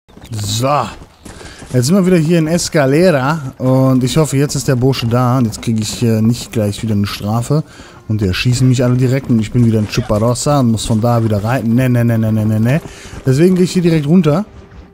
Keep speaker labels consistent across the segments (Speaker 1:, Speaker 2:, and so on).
Speaker 1: So. Jetzt sind wir wieder hier in Escalera und ich hoffe, jetzt ist der Bursche da und jetzt kriege ich nicht gleich wieder eine Strafe und die erschießen mich alle direkt und ich bin wieder in Chuparossa und muss von da wieder rein. Ne. Deswegen gehe ich hier direkt runter.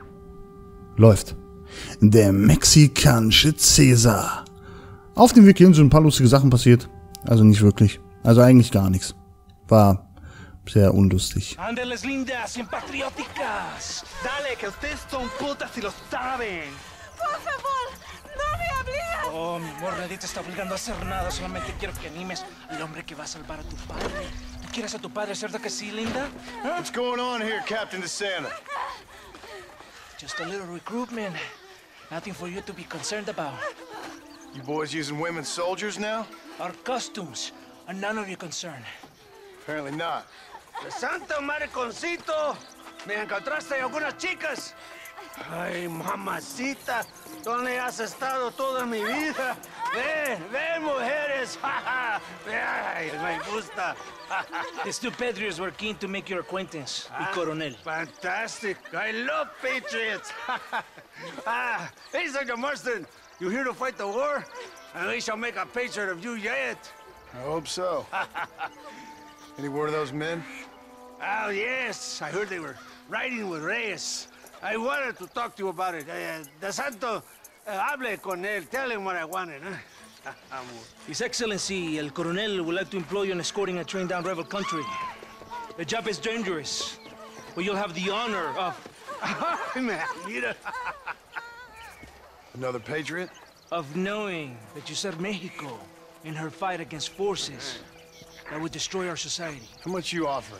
Speaker 1: Läuft. Der mexikanische Cäsar. Auf dem Weg hierhin sind ein paar lustige Sachen passiert. Also nicht wirklich. Also eigentlich gar nichts. War sehr unlustig.
Speaker 2: Ándeles lindas y patrióticas. Dale, que ustedes son putas y lo saben.
Speaker 3: Por favor, no me obligas.
Speaker 2: Oh, mi amor, nadie te está obligando a hacer nada. Solamente quiero que animes al hombre que va a salvar a tu padre. ¿Tú quieres a tu padre, cierto que sí, linda? ¿Ah?
Speaker 4: What's going on here, Captain DeSanta?
Speaker 2: Just a little recruitment. Nothing for you to be concerned about.
Speaker 4: You boys using women soldiers now?
Speaker 2: Our costumes are none of your concern.
Speaker 4: Apparently not.
Speaker 5: ¡Santo mariconcito! ¿Me encontraste algunas chicas? Ay, mamacita, ¿dónde has estado toda mi vida? Ven, mujeres. Ay, me gusta.
Speaker 2: These two Pedrios were keen to make your acquaintance, el coronel.
Speaker 5: Fantastic. I love patriots. Hey, Sergeant Marston, you here to fight the war? And we shall make a patriot of you yet.
Speaker 4: I hope so. Any word of those men?
Speaker 5: Oh, yes. I heard they were riding with Reyes. I wanted to talk to you about it. De Santo, hable con él. Tell him what I wanted, huh?
Speaker 2: His Excellency, el coronel, would like to employ you in escorting a train down rebel country. The job is dangerous, but you'll have the honor of...
Speaker 5: Mira.
Speaker 4: Another patriot?
Speaker 2: of knowing that you served Mexico in her fight against forces that would destroy our society.
Speaker 4: How much you offering?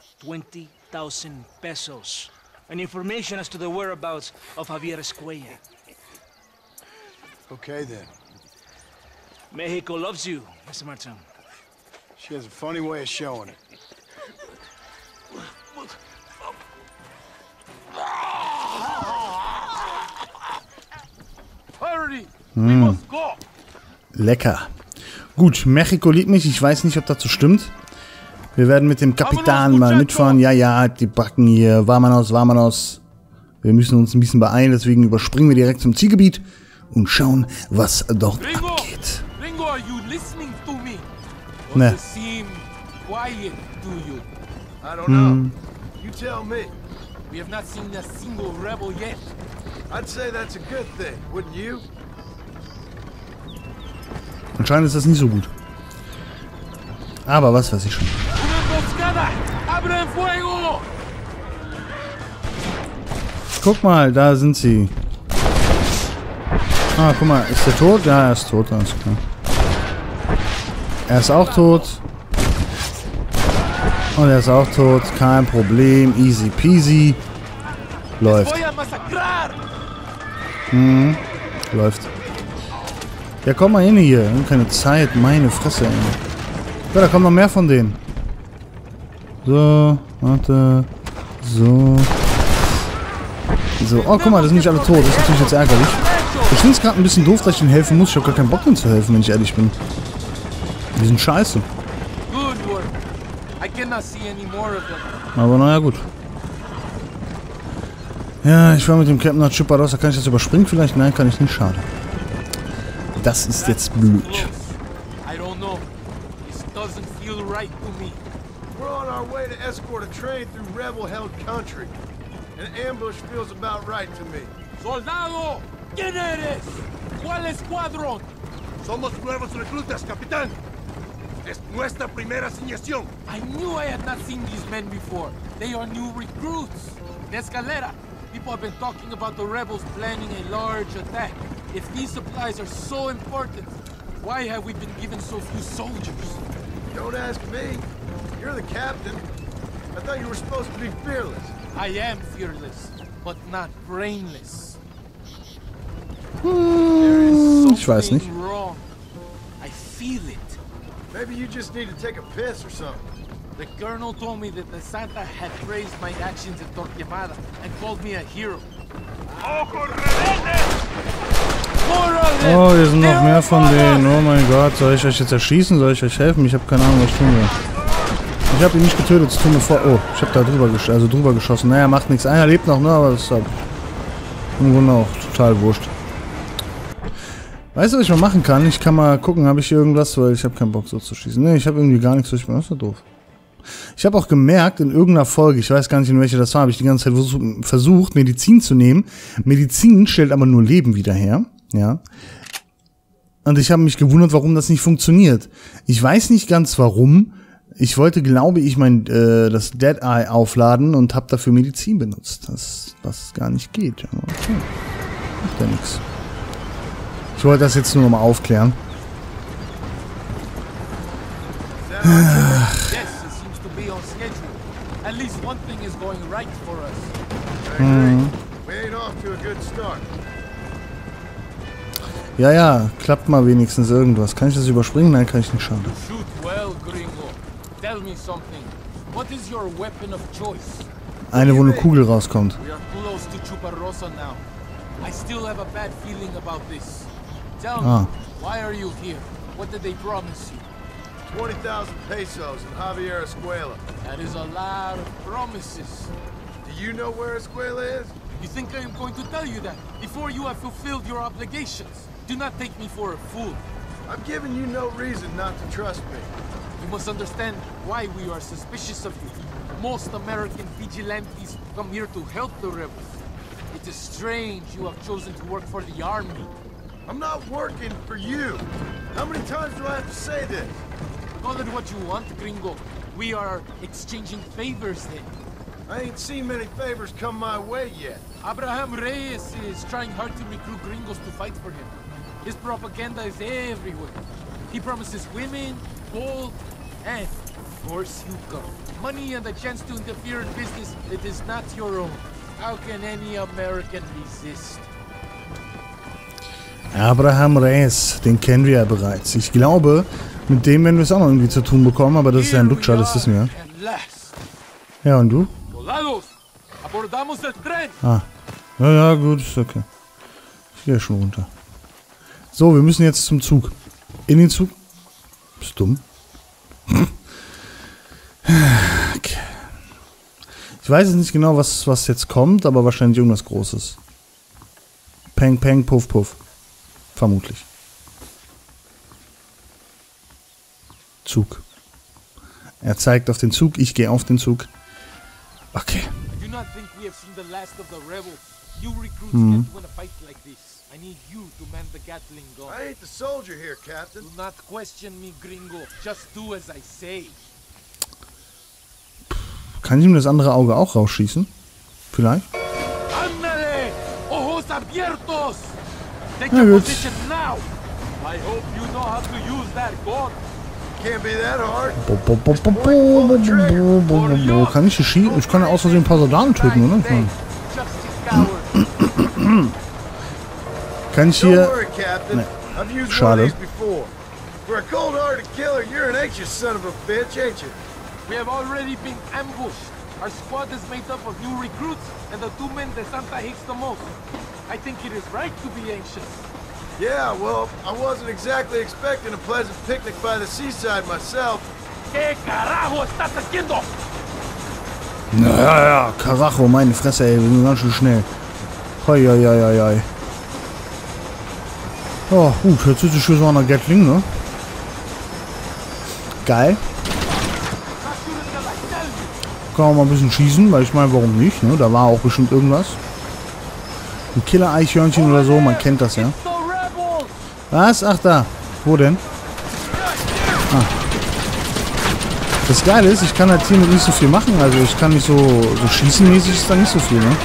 Speaker 2: 20,000 pesos. And information as to the whereabouts of Javier Escuella.
Speaker 4: Okay, then.
Speaker 2: Mexico loves you, Mr. Martin.
Speaker 4: She has a funny way of showing it.
Speaker 1: Lecker. Gut, Mexiko liebt mich. Ich weiß nicht, ob das so stimmt. Wir werden mit dem Kapitän mal mitfahren. Ja, ja, die Backen hier. Vámonos, vámonos. Wir müssen uns ein bisschen beeilen, deswegen überspringen wir direkt zum Zielgebiet und schauen, was dort abgeht.
Speaker 6: Ringo, are you listening to me?
Speaker 1: Ne.
Speaker 6: You seem quiet, do you?
Speaker 4: I don't know. You tell me.
Speaker 6: We have not seen a single rebel yet.
Speaker 4: I'd say that's a good thing, wouldn't you?
Speaker 1: Anscheinend ist das nicht so gut. Aber was weiß ich schon. Guck mal, da sind sie. Ah, guck mal, ist der tot? Ja, er ist tot, alles klar. Er ist auch tot. Und er ist auch tot, kein Problem, easy peasy. Läuft. Läuft. Ja, komm mal hin hier. Wir haben keine Zeit. Meine Fresse, ey. Ja, da kommen noch mehr von denen. So, warte. So. So. Oh, guck mal, das sind nicht alle tot. Das ist natürlich jetzt ärgerlich. Ich finde es gerade ein bisschen doof, dass ich ihnen helfen muss. Ich habe gar keinen Bock, ihnen zu helfen, wenn ich ehrlich bin. Die sind scheiße. Aber naja, gut. Ja, ich war mit dem Captain nach Chuparossa. Kann ich das überspringen vielleicht? Nein, kann ich nicht. Schade. Das ist jetzt blöd.
Speaker 4: We're on our way to escort a train through rebel-held country. An ambush feels about right to me.
Speaker 6: Soldado, ¿quién eres? ¿Cuál escuadrón?
Speaker 5: Somos nuevos reclutas, capitán. Es nuestra primera asignación.
Speaker 6: I knew I had not seen these men before. They are new recruits. In Escalera, people have been talking about the rebels planning a large attack. If these supplies are so important, why have we been given so few soldiers?
Speaker 4: Don't ask me. You're the captain. I thought you were supposed to be fearless.
Speaker 6: I am fearless, but not brainless.
Speaker 1: Ich weiß nicht.
Speaker 6: Wrong. I feel it.
Speaker 4: Maybe you just need to take a piss or something.
Speaker 6: The colonel told me that the Santa had praised my actions in Torquemada and called me a hero.
Speaker 1: Oh, hier sind noch mehr von denen. Oh mein Gott, soll ich euch jetzt erschießen? Soll ich euch helfen? Ich habe keine Ahnung, was ich tun soll. Ich habe ihn nicht getötet, es tut mir vor. Oh, ich habe da drüber geschossen. Naja, macht nichts. Einer lebt noch, ne? Aber das ist halt Im Grunde auch total wurscht. Weißt du, was ich mal machen kann? Ich kann mal gucken, habe ich irgendwas, weil ich habe keinen Bock so zu schießen. Ne, ich habe irgendwie gar nichts, was ich bin. Das ist ja doof. Ich habe auch gemerkt, in irgendeiner Folge, ich weiß gar nicht, in welcher das war, habe ich die ganze Zeit versucht, Medizin zu nehmen. Medizin stellt aber nur Leben wieder her. Ja. Und ich habe mich gewundert, warum das nicht funktioniert. Ich weiß nicht ganz warum. Ich wollte, glaube ich, das Dead Eye aufladen und habe dafür Medizin benutzt. Was gar nicht geht. Aber okay. Macht ja nichts. Ich wollte das jetzt nur noch mal aufklären.
Speaker 6: Yes, it seems to be on schedule. At least one thing is going right for us.
Speaker 4: We ain't off to a good start.
Speaker 1: Ja, ja, klappt mal wenigstens irgendwas. Kann ich das überspringen? Nein, kann ich nicht schauen.
Speaker 6: Shoot well, Gringo. Tell me something. What is your weapon of choice?
Speaker 1: Eine, wo eine Kugel rauskommt.
Speaker 6: We are close to Chuparosa now. I still have a bad feeling about this. Tell me, why are you here? What did they promise you?
Speaker 4: 20,000 pesos in Javier Escuela.
Speaker 6: That is a lot of promises.
Speaker 4: Do you know where Escuela is?
Speaker 6: You think I am going to tell you that before you have fulfilled your obligations? Do not take me for a fool.
Speaker 4: I'm giving you no reason not to trust me.
Speaker 6: You must understand why we are suspicious of you. Most American vigilantes come here to help the rebels. It is strange you have chosen to work for the army.
Speaker 4: I'm not working for you. How many times do I have to say this?
Speaker 6: Call it what you want, Gringo. We are exchanging favors then.
Speaker 4: I ain't seen many favors come my way yet.
Speaker 6: Abraham Reyes is trying hard to recruit gringos to fight for him. His propaganda is everywhere. He promises women, gold, and, of course, you come. Money and a chance to interfere in business that is not your own. How can any American resist?
Speaker 1: Abraham Reyes, den kennen wir ja bereits. Ich glaube, mit dem werden wir es auch noch irgendwie zu tun bekommen, aber das ist ja ein Lutscher, das wissen wir. Ja, und du? Ah. Ja, ja, gut, ist okay. Ich gehe schon runter. So, wir müssen jetzt zum Zug. In den Zug. Bist du dumm? Okay. Ich weiß jetzt nicht genau, was jetzt kommt, aber wahrscheinlich irgendwas Großes. Peng, peng, puff, puff. Vermutlich. Zug. Er zeigt auf den Zug, ich gehe auf den Zug. Okay.
Speaker 4: I ain't the soldier here, Captain.
Speaker 6: Do not question me, Gringo. Just do as I say.
Speaker 1: Kann ich ihm das andere Auge auch rausschießen? Vielleicht?
Speaker 6: Ándale! Ojos abiertos! Take
Speaker 1: Na
Speaker 6: your
Speaker 1: gut.
Speaker 6: position now! I hope you know how to use that gun.
Speaker 4: Can't be that hard.
Speaker 1: Kann ich hier schießen? Ich kann ja aus Versehen ein paar Soldaten töten, oder?
Speaker 6: Just a coward.
Speaker 1: Kann ich
Speaker 4: Don't
Speaker 1: hier...
Speaker 4: worry, Captain.
Speaker 1: Nee.
Speaker 4: I've used one
Speaker 1: Schade.
Speaker 4: of these before. For a cold-hearted killer, you're an anxious son of a bitch, ain't you?
Speaker 6: We have already been ambushed. Our squad is made up of new recruits and the two men that Santa hates the most. I think it is right to be anxious.
Speaker 4: Yeah, well, I wasn't exactly expecting a pleasant picnic by the seaside myself.
Speaker 6: ¿Qué carajo estás haciendo?
Speaker 1: Ja, Karacho, meine Fresse, ey, wir sind ganz schön schnell. Hoi, hoi, hoi, hoi. Ja, gut, jetzt sitze ich hier so an der Gatling, ne? Geil. Kann auch mal ein bisschen schießen, weil ich meine, warum nicht, ne? Da war auch bestimmt irgendwas. Ein Killer-Eichhörnchen oder so, man kennt das ja. Was? Ach da. Wo denn? Ah. Das Geile ist, ich kann halt hiermit nicht so viel machen. Also ich kann nicht so schießenmäßig ist da nicht so viel, ne?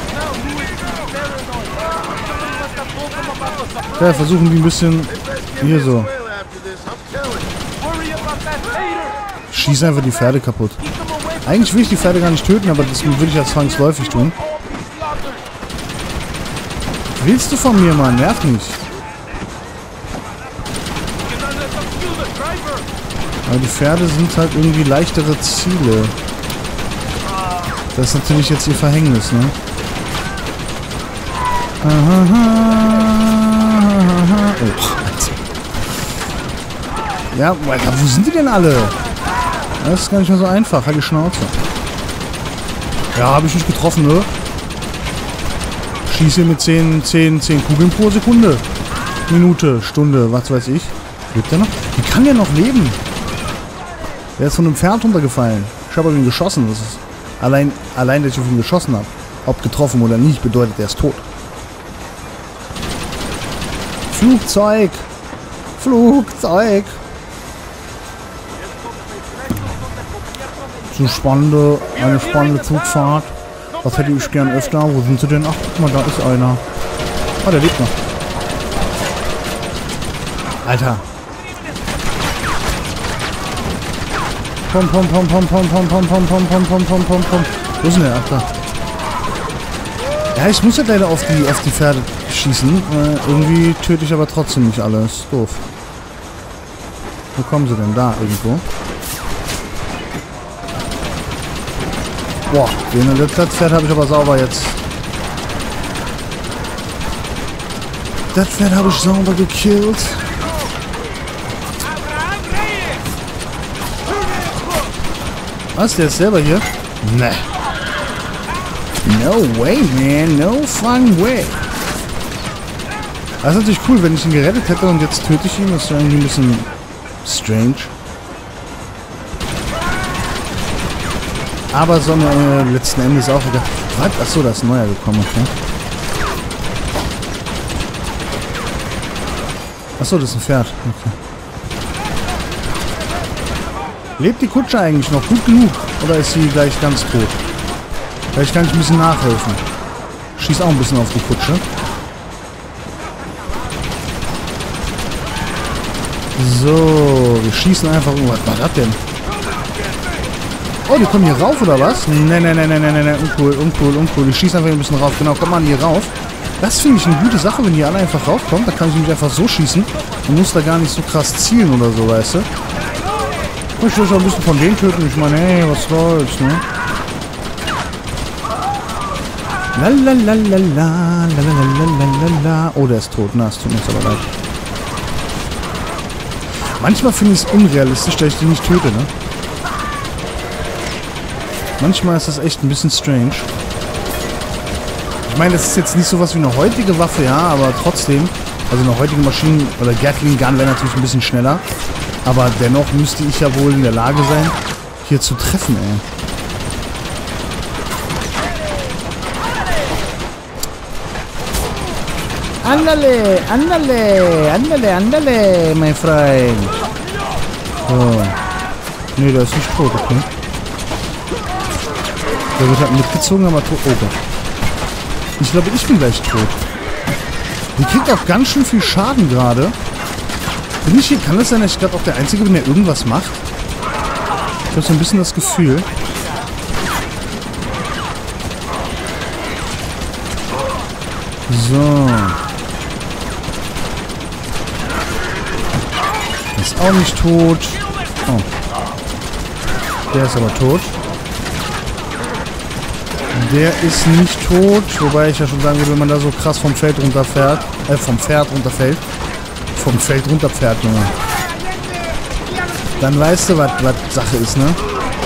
Speaker 1: Ja, versuchen die ein bisschen hier so.
Speaker 4: Well, after this, I'm telling you.
Speaker 1: Schieß einfach die Pferde kaputt. Eigentlich will ich die Pferde gar nicht töten, aber das würde ich ja zwangsläufig tun. Was willst du von mir, Mann? Nerv nicht. Aber die Pferde sind halt irgendwie leichtere Ziele. Das ist natürlich jetzt ihr Verhängnis, ne? Oh. Ja, Alter, wo sind die denn alle? Das ist gar nicht mehr so einfach. Halt die Schnauze. Ja, habe ich nicht getroffen, ne? Schieße mit 10 Kugeln pro Sekunde. Minute, Stunde, was weiß ich. Lebt der noch? Wie kann der noch leben? Der ist von einem Pferd runtergefallen. Ich habe auf ihn geschossen. Das ist allein, dass ich auf ihn geschossen habe. Ob getroffen oder nicht, bedeutet, er ist tot. Flugzeug! Flugzeug! So eine spannende Zugfahrt. Was hätte ich gern öfter? Wo sind sie denn? Ach, guck mal, da ist einer. Oh, der lebt noch. Alter. Pom. Wo ist denn der? Ach, da. Ja, ich muss jetzt leider auf die Pferde schießen. Irgendwie töte ich aber trotzdem nicht alles. Doof. Wo kommen sie denn? Da irgendwo. Boah, das Pferd habe ich aber sauber jetzt. Das Pferd habe ich sauber gekillt. Was, der ist selber hier? Ne. No way, man. No fun way. Das ist natürlich cool, wenn ich ihn gerettet hätte und jetzt töte ich ihn. Das ist irgendwie ein bisschen strange. Aber so eine letzten Endes auch wieder... Was? Achso, da ist ein neuer gekommen. Okay. Achso, das ist ein Pferd. Okay. Lebt die Kutsche eigentlich noch gut genug? Oder ist sie gleich ganz tot? Vielleicht kann ich ein bisschen nachhelfen. Schieß auch ein bisschen auf die Kutsche. So, wir schießen einfach... Was war das denn? Oh, die kommen hier rauf, oder was? Ne. Uncool. Ich schieße einfach ein bisschen rauf. Genau, kommt mal hier rauf. Das finde ich eine gute Sache, wenn die alle einfach raufkommen. Da kann ich mich einfach so schießen. Man muss da gar nicht so krass zielen oder so, weißt du? Ich will auch ein bisschen von denen töten. Ich meine, hey, was soll's, ne? Lalalala. Oh, der ist tot. Na, es tut mir jetzt aber leid. Manchmal finde ich es unrealistisch, dass ich den nicht töte, ne? Manchmal ist das echt ein bisschen strange. Ich meine, das ist jetzt nicht sowas wie eine heutige Waffe, ja, aber trotzdem. Also eine heutige Maschine- oder Gatling Gun wäre natürlich ein bisschen schneller. Aber dennoch müsste ich ja wohl in der Lage sein, hier zu treffen, ey. Andale, mein Freund. So. Nee, der ist nicht tot, okay. Der wird halt mitgezogen, aber tot. Oh Gott. Ich glaube, ich bin gleich tot. Die kriegt auch ganz schön viel Schaden gerade. Bin ich hier? Kann das sein, dass ich gerade auch der Einzige bin, der irgendwas macht? Ich habe so ein bisschen das Gefühl. So. Ist auch nicht tot. Oh. Der ist aber tot. Der ist nicht tot. Wobei ich ja schon sagen würde, wenn man da so krass vom Feld runterfährt. Vom Pferd runterfällt. Vom Feld runterfährt, Junge. Dann weißt du, was Sache ist, ne?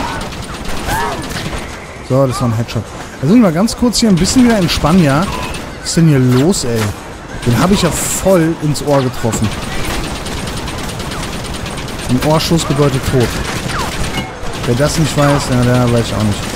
Speaker 1: So, das war ein Headshot. Also mal ganz kurz hier ein bisschen wieder entspannen, ja? Was ist denn hier los, ey? Den habe ich ja voll ins Ohr getroffen. Ein Ohrschuss bedeutet tot. Wer das nicht weiß, ja, der weiß ich auch nicht.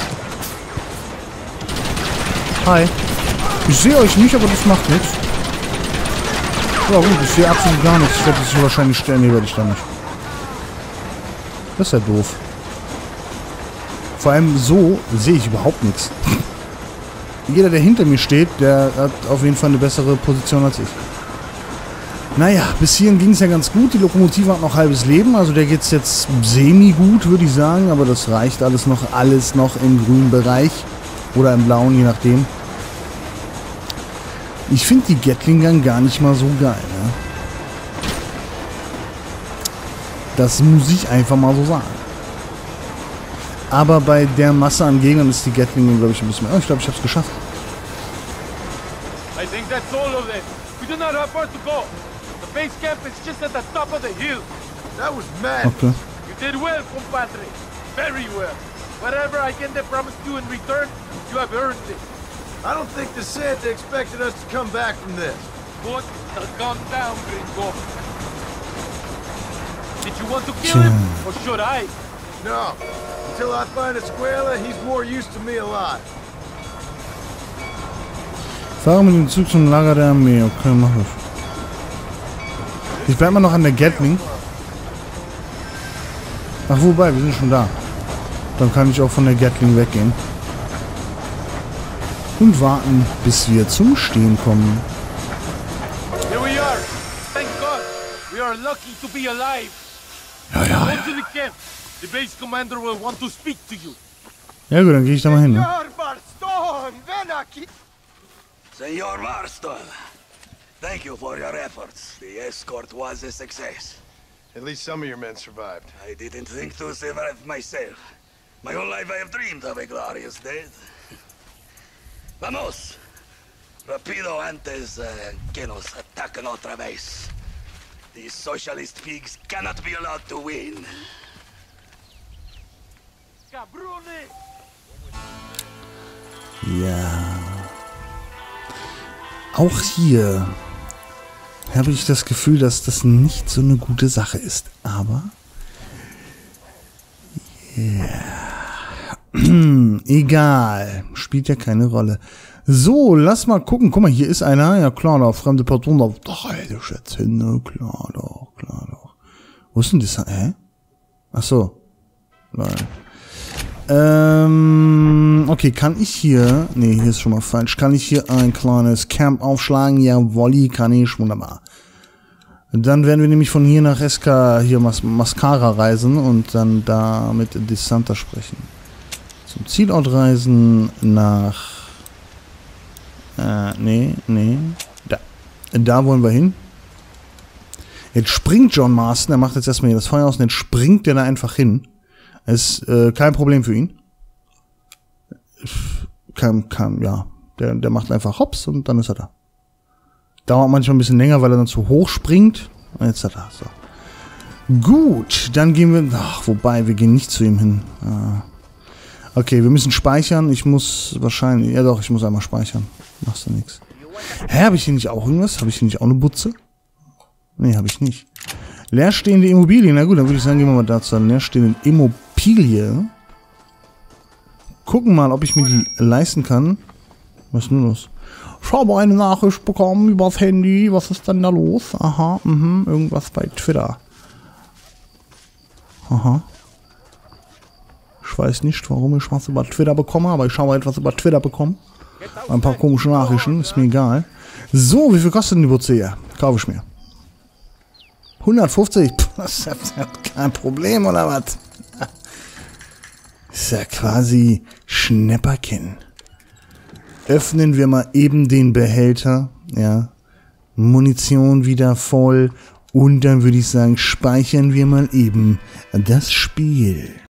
Speaker 1: Hi. Ich sehe euch nicht, aber das macht nichts. Ja gut, ich sehe absolut gar nichts. Ich werde das wahrscheinlich stellen. Nee, werde ich da nicht. Das ist ja doof. Vor allem so sehe ich überhaupt nichts. Jeder, der hinter mir steht, der hat auf jeden Fall eine bessere Position als ich. Naja, bis hierhin ging es ja ganz gut. Die Lokomotive hat noch halbes Leben. Also der geht es jetzt semi-gut, würde ich sagen. Aber das reicht alles noch im grünen Bereich. Oder im blauen, je nachdem. Ich finde die Gatling Gun gar nicht mal so geil, ne? Das muss ich einfach mal so sagen. Aber bei der Masse an Gegnern ist die Gatling Gun, glaube ich, ein bisschen mehr. Oh, ich glaube, ich habe es geschafft.
Speaker 6: I think that's all of it. We do not have far to go. The base camp is just at the top of the hill.
Speaker 4: That was mad.
Speaker 1: Okay.
Speaker 6: You did well, compadre. Very well. Whatever I can promise you in return, you have earned it.
Speaker 4: I don't think the Santa expected us to come back from this.
Speaker 6: Put the gun down, Gringo. Did you want to kill him, or should I?
Speaker 4: No. Until I find Escuela, he's more used to me alive.
Speaker 1: Fahre mit dem Zug zum Lager der Armee. Okay, mach ich. Ich bleib mal noch an der Gatling. Ach, wobei, wir sind schon da. Dann kann ich auch von der Gatling weggehen. Und warten, bis wir zum Stehen kommen.
Speaker 6: Here we are. Thank God. We are lucky to be alive.
Speaker 1: Ja, ja,
Speaker 6: Go
Speaker 1: ja.
Speaker 6: to the camp. The base commander will want to speak to you.
Speaker 1: Ja gut, dann gehe ich da mal hin. Ne?
Speaker 7: Senor Marston, thank you for your efforts. The escort was a success.
Speaker 4: At least some of your men survived.
Speaker 7: I didn't think to survive myself. My whole life I have dreamed of a glorious death. Vamos! Rapido antes que nos ataquen otra vez. These socialist pigs cannot be allowed to win.
Speaker 6: Cabrone!
Speaker 1: Ja. Auch hier habe ich das Gefühl, dass das nicht so eine gute Sache ist. Aber egal. Spielt ja keine Rolle. So, lass mal gucken. Guck mal, hier ist einer. Ja klar, da fremde Person. Doch, Alter, Schätzchen, ne? Klar doch, klar doch. Wo ist denn das? Hä? Ach so. Nein. Okay, kann ich hier... Nee, hier ist schon mal falsch. Kann ich hier ein kleines Camp aufschlagen? Jawolli, kann ich. Wunderbar. Dann werden wir nämlich von hier nach hier Mascara reisen und dann da mit DeSanta sprechen. Zum Zielort reisen nach... nee. Da wollen wir hin. Jetzt springt John Marston. Er macht jetzt erstmal hier das Feuer aus und jetzt springt er da einfach hin. Ist kein Problem für ihn. Ja. Der macht einfach Hops und dann ist er da. Dauert manchmal ein bisschen länger, weil er dann zu hoch springt. Und jetzt ist er da. So. Gut, dann gehen wir... Ach, wobei, wir gehen nicht zu ihm hin. Okay, wir müssen speichern. Ich muss wahrscheinlich... Ja doch, ich muss einmal speichern. Machst du nichts. Hä, habe ich hier nicht auch irgendwas? Habe ich hier nicht auch eine Butze? Nee, habe ich nicht. Leerstehende Immobilie. Na gut, dann würde ich sagen, gehen wir mal dazu. Leerstehende Immobilie. Gucken mal, ob ich mir die leisten kann. Was ist denn los? Ich habe eine Nachricht bekommen übers Handy. Was ist denn da los? Aha, irgendwas bei Twitter. Aha. Ich weiß nicht, warum ich was über Twitter bekomme, aber ich habe etwas über Twitter bekommen. Ein paar komische Nachrichten, ist mir egal. So, wie viel kostet denn die Butze hier? Kaufe ich mir. 150? Das ist ja kein Problem, oder was? Ist ja quasi Schnäpperchen. Öffnen wir mal eben den Behälter. Ja. Munition wieder voll. Und dann würde ich sagen, speichern wir mal eben das Spiel.